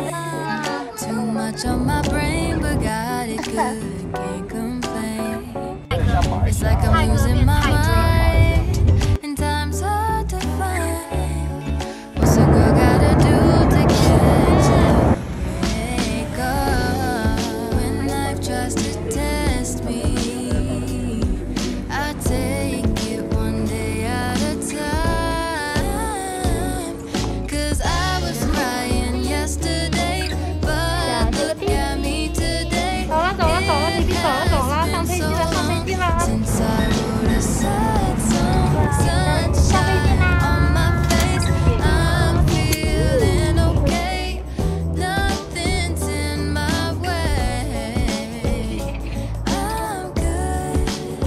Too much on my brain, but got it good. Can't complain. It's like I'm losing my mind, and time's hard to find. What's a girl gotta do to catch a break up? When life tries to test me, I take it one day at a time. 'Cause I was crying yesterday, but look at me today. 走了，皮皮走了，上飞机了， Since I wrote a sad song, sunshine on my face, I'm feeling okay. Nothing's in my way. I'm good.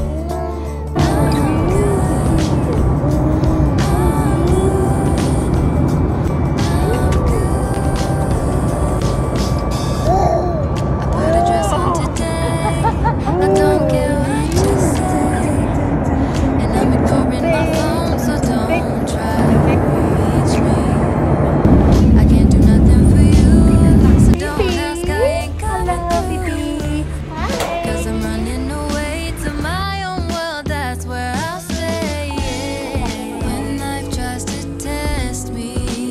I put a dress on today. I don't care what you say, and I'm ignoring my phone, so don't try to reach me. I can't do nothing for you, so don't ask, I ain't coming through. 'Cause I'm running away to my own world, that's where I'll stay. When life tries to test me,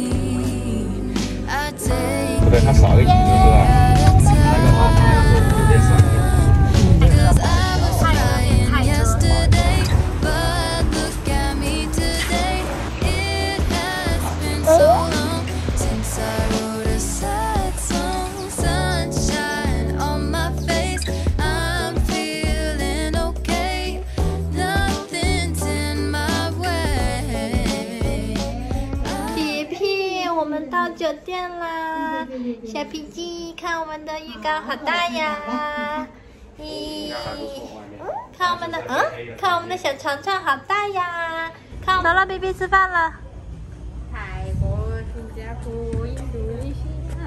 I take 不对，它少一个就是那个号码直接上。 'Cause I was crying yesterday, but look at me today. It has been so long since I wrote a sad song, sunshine on my face. I'm feeling okay. Nothing's in my way. 皮皮，我们到酒店啦！小皮鸡，看我们的浴缸好大呀！咦，看我们的，看我们的小床床好大呀！看，走了，皮皮吃饭了。 泰国、新加坡、印度尼西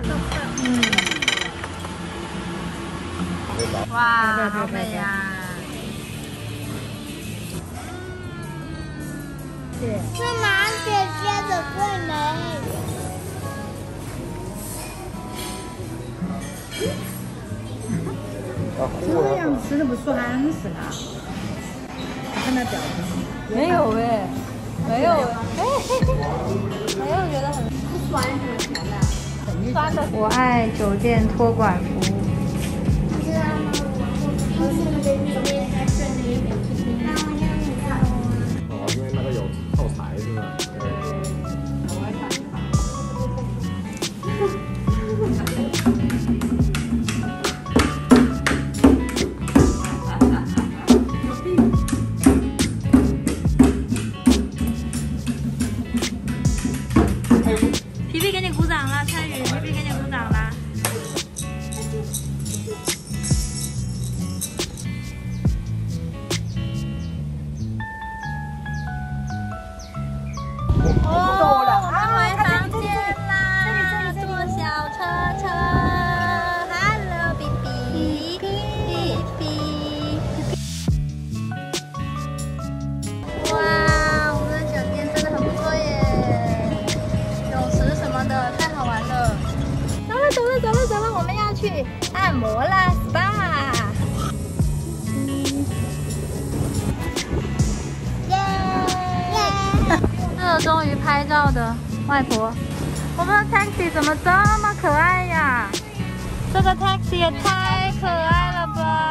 亚。 哇，好美呀！ 是南姐姐的桂梅。 这样吃的不舒寒是吧？看他表情。 没有哎，没有没有觉得很酸什么甜的，酸的。我爱酒店托管服务。 哦，因为那个有耗材是吧？ 皮皮给你鼓掌了，参与，皮皮给你鼓掌了。哦，我们回房间啦！坐小车车 ，Hello， 皮皮，皮皮。哇，我们的酒店真的很不错耶！泳池什么的，太好玩了。走了，我们要去按摩啦 ，SPA。这终于拍照的外婆，我们的 taxi 怎么这么可爱呀？这个 taxi 也太可爱了吧！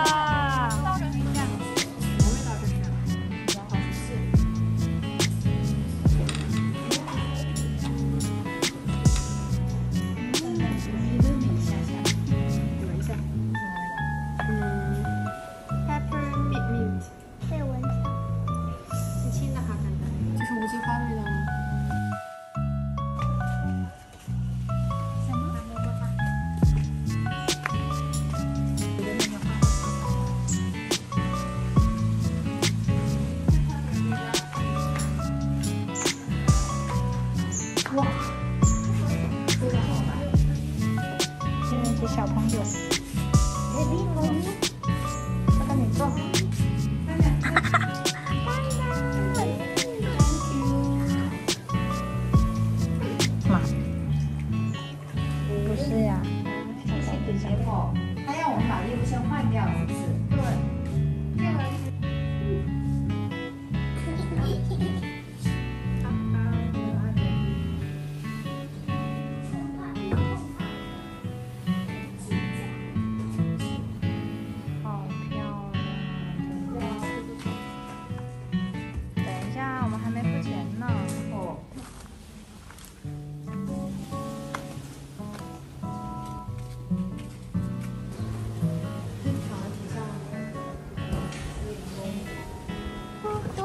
哇，这个好玩，这边是小朋友。这个你坐。妈，不是呀。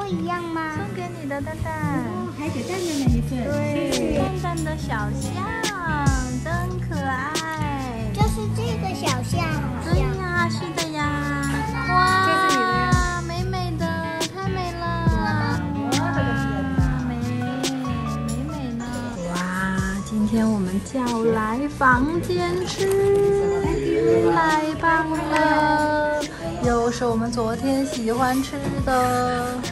一样吗？ 送给你的蛋蛋。 哦，还给蛋蛋那一份。 对，蛋蛋的小象，真可爱。 就是这个小象，好对像。 呀，是的呀。哇，美美的，太美了。美呢。哇，今天我们叫来房间吃，太棒了！又是我们昨天喜欢吃的。